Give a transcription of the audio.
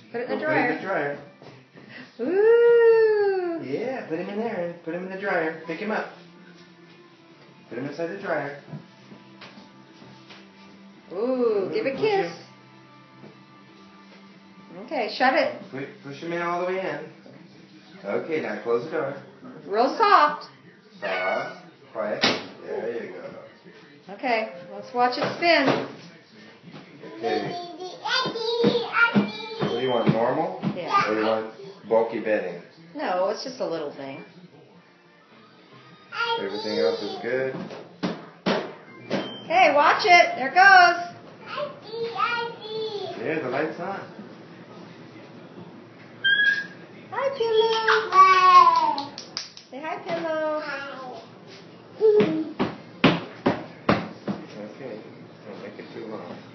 Put it in the dryer. Put it in the dryer. Ooh. Yeah, put him in there. Put him in the dryer. Pick him up. Put him inside the dryer. Ooh, give a kiss. Okay, shut it. Push him in all the way in. Okay, now close the door. Real soft. Soft. Quiet. There you go. Okay, let's watch it spin. Okay. What do you want, normal? Yeah. Or do you want bulky bedding? No, it's just a little thing. Everything else is good. Okay, watch it. There it goes. Yeah, the light's on. Hi, Pillow. Say hi, Pillow. Okay, don't make it too long.